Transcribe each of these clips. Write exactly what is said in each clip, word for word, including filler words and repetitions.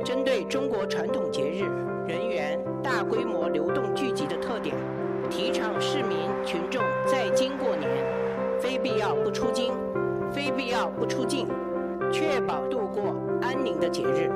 针对中国传统节日人员大规模流动聚集的特点，提倡市民群众在京过年，非必要不出京，非必要不出境，确保度过安宁的节日。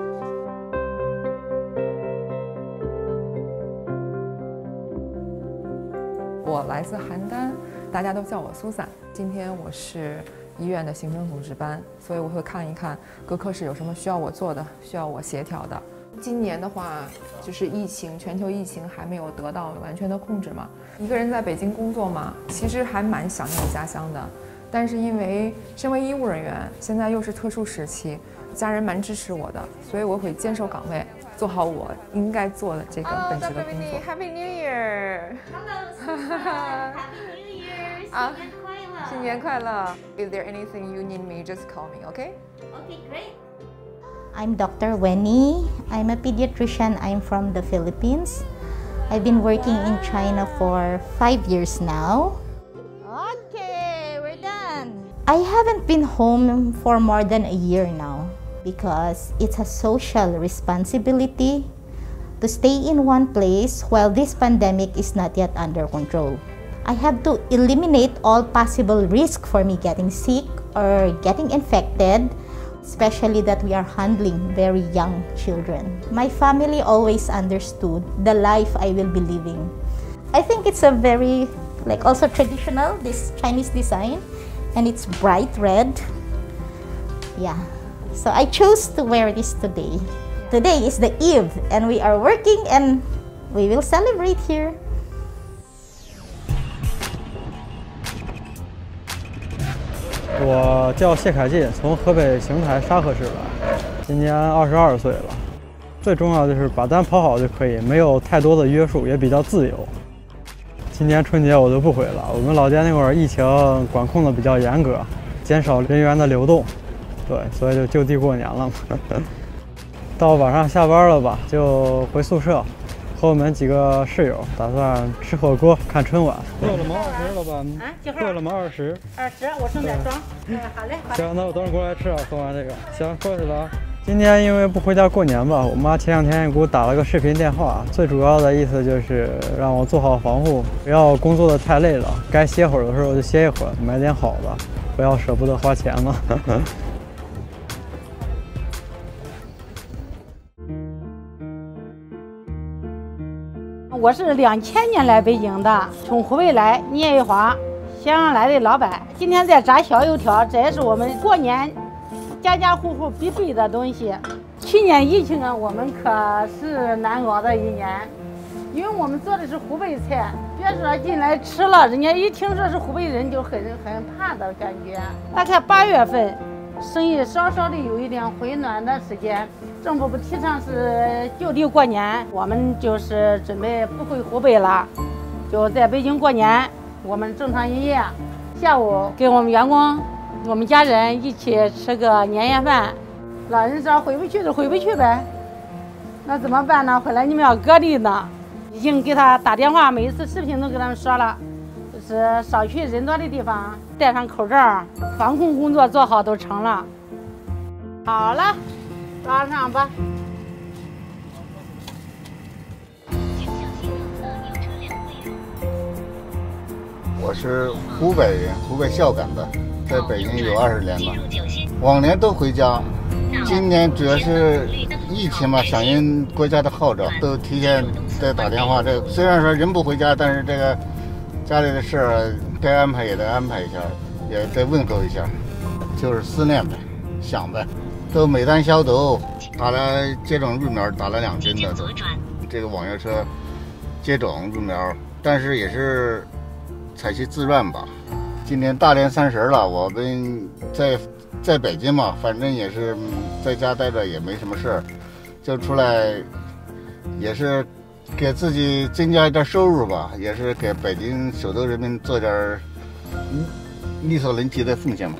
我来自邯郸，大家都叫我苏珊。今天我是医院的行政组值班，所以我会看一看各科室有什么需要我做的，需要我协调的。今年的话，就是疫情，全球疫情还没有得到完全的控制嘛。一个人在北京工作嘛，其实还蛮想念家乡的。但是因为身为医务人员，现在又是特殊时期，家人蛮支持我的，所以我会坚守岗位，做好我应该做的这个本职的工作。Happy New Year！Hello，Happy New Year！ 啊，新年快乐 ！Is there anything you need me? Just call me, okay? Okay, great. I'm Doctor Wenny. I'm a pediatrician. I'm from the Philippines. I've been working in China for five years now. Okay, we're done. I haven't been home for more than a year now because it's a social responsibility to stay in one place while this pandemic is not yet under control. I have to eliminate all possible risk for me getting sick or getting infected, especially that we are handling very young children. My family always understood the life I will be living. I think it's a very, like also traditional, this Chinese design, and it's bright red. Yeah, so I chose to wear this today. Today is the eve, and we are working and we will celebrate here. 我叫谢凯进，从河北邢台沙河市来，今年二十二岁了。最重要就是把单跑好就可以，没有太多的约束，也比较自由。今年春节我就不回了，我们老家那会儿疫情管控的比较严格，减少人员的流动，对，所以就就地过年了嘛。到晚上下班了吧，就回宿舍。 和我们几个室友打算吃火锅、看春晚。过了吗？二十了吧？啊，几号？过了吗？二十。 二十，我剩点装。嗯，好嘞。 行，那我等会儿过来吃啊。喝完这个，行，过去了啊。今天因为不回家过年吧，我妈前两天也给我打了个视频电话，最主要的意思就是让我做好防护，不要工作的太累了，该歇会儿的时候就歇一会儿，买点好的，不要舍不得花钱嘛。 我是两千年来北京的，从湖北来，聂玉华，咸阳来的老板。今天在炸小油条，这也是我们过年家家户户必备的东西。去年疫情啊，我们可是难熬的一年，因为我们做的是湖北菜，别说进来吃了，人家一听说是湖北人就很很怕的感觉。大概八月份，生意稍稍的有一点回暖的时间。 政府不提倡是就地过年，我们就是准备不回湖北了，就在北京过年。我们正常营业，下午给我们员工、我们家人一起吃个年夜饭。老人说回不去就回不去呗，那怎么办呢？回来你们要隔离呢，已经给他打电话，每一次视频都给他们说了，就是少去人多的地方，戴上口罩，防控工作做好都成了。好了。 拉上吧。 我是湖北人，湖北孝感的，在北京有二十年了。往年都回家，今年主要是疫情嘛，响应国家的号召，都提前在打电话。这虽然说人不回家，但是这个家里的事儿该安排也得安排一下，也得问候一下，就是思念呗，想呗。 都每单消毒，打了接种疫苗，打了两针的都。这个网约车接种疫苗，但是也是采取自愿吧。今年大年三十了，我们在在北京嘛，反正也是在家待着也没什么事儿，就出来也是给自己增加一点收入吧，也是给北京首都人民做点力所能及的奉献嘛。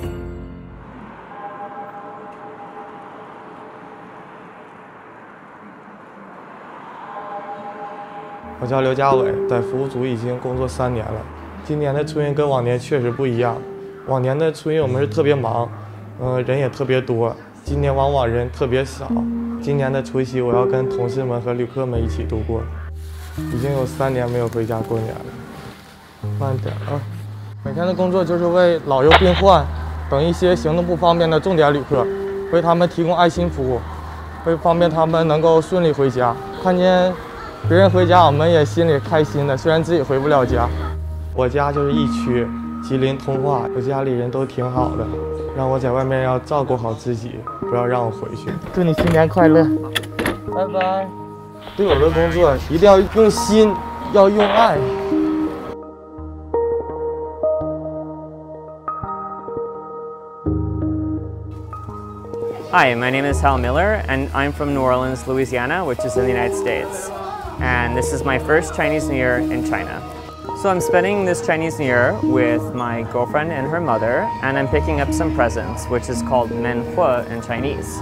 我叫刘家伟，在服务组已经工作三年了。今年的春运跟往年确实不一样，往年的春运我们是特别忙，嗯、呃，人也特别多， 今年往往人特别少。今年的除夕我要跟同事们和旅客们一起度过，已经有三年没有回家过年了。慢点啊！每天的工作就是为老幼病患等一些行动不方便的重点旅客，为他们提供爱心服务，为方便他们能够顺利回家。看见别人回家，我们也心里开心的，虽然自己回不了家。我家就是一区吉林通化，我家里人都挺好的，让我在外面要照顾好自己，不要让我回去。祝你新年快乐，拜拜。对我的工作一定要用心，要用爱。 Hi, my name is Hal Miller, and I'm from New Orleans, Louisiana, which is in the United States. And this is my first Chinese New Year in China. So I'm spending this Chinese New Year with my girlfriend and her mother, and I'm picking up some presents, which is called menhua in Chinese.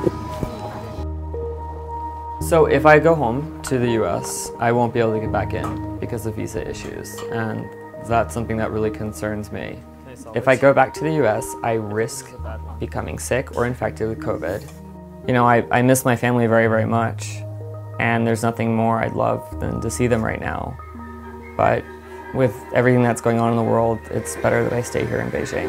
So if I go home to the U S, I won't be able to get back in because of visa issues, and that's something that really concerns me. If I go back to the U S, I risk becoming sick or infected with COVID. You know, I, I miss my family very, very much, and there's nothing more I'd love than to see them right now. But with everything that's going on in the world, it's better that I stay here in Beijing.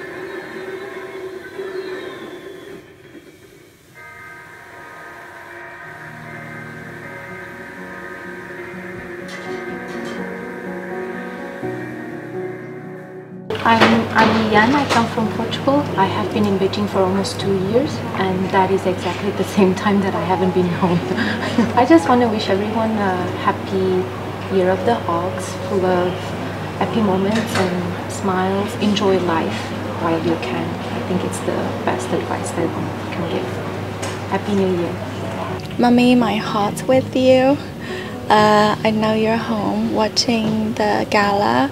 I'm I'm Yan. I come from Portugal. I have been in Beijing for almost two years, and that is exactly the same time that I haven't been home. I just want to wish everyone a happy Year of the Ox, full of happy moments and smiles. Enjoy life while you can. I think it's the best advice that one can give. Happy New Year. Mommy, my heart's with you. Uh, I know you're home watching the gala,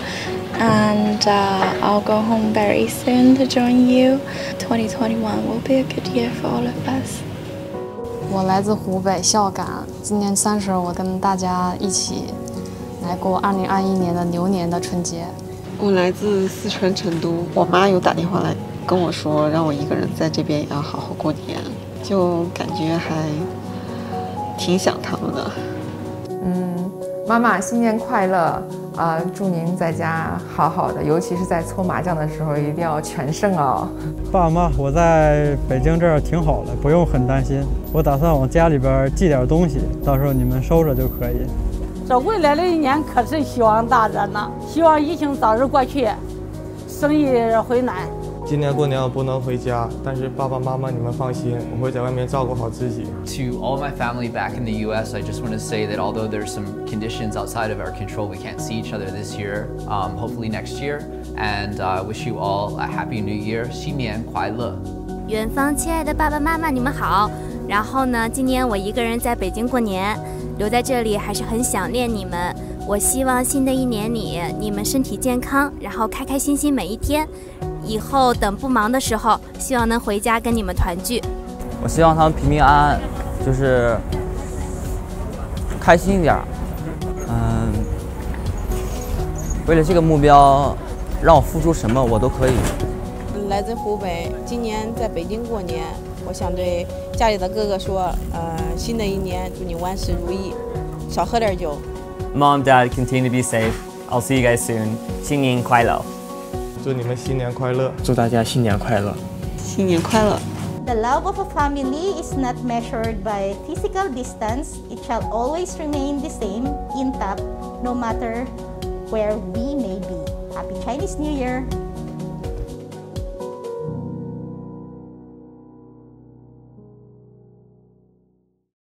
and uh, I'll go home very soon to join you. twenty twenty-one will be a good year for all of us. 我来自湖北孝感，今年三十，我跟大家一起来过二零二一年的牛年的春节。 我来自四川成都，我妈有打电话来跟我说，让我一个人在这边也要好好过年，就感觉还挺想他们的。 嗯，妈妈新年快乐！啊、呃，祝您在家好好的，尤其是在搓麻将的时候一定要全胜哦。 爸妈，我在北京这儿挺好的，不用很担心。我打算往家里边寄点东西，到时候你们收着就可以。 这未来的一年可是希望大着呢，希望疫情早日过去，生意回暖。 今年过年我不能回家，但是爸爸妈妈你们放心，我会在外面照顾好自己。 To all my family back in the U S, I just want to say that although there's some conditions outside of our control, we can't see each other this year. Um, hopefully next year, and I uh, wish you all a happy New Year. 新年快乐！ 远方亲爱的爸爸妈妈，你们好。然后呢，今年我一个人在北京过年，留在这里还是很想念你们。我希望新的一年里你们身体健康，然后开开心心每一天。以后等不忙的时候，希望能回家跟你们团聚。 我希望他们平平安安，就是开心一点。嗯，为了这个目标，让我付出什么我都可以。 来自湖北，今年在北京过年，我想对家里的哥哥说，呃，新的一年祝你万事如意，少喝点酒。 Mom, Dad, continue to be safe. I'll see you guys soon. 新年快乐！ 祝你们新年快乐！ 祝大家新年快乐！ 新年快乐！ The love of a family is not measured by physical distance. It shall always remain the same, intact, no matter where we may be. Happy Chinese New Year!